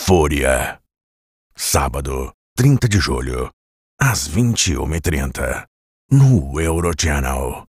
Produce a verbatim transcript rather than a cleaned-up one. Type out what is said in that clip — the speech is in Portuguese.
Fúria. Sábado, trinta de julho, às vinte e uma e trinta, no Eurochannel.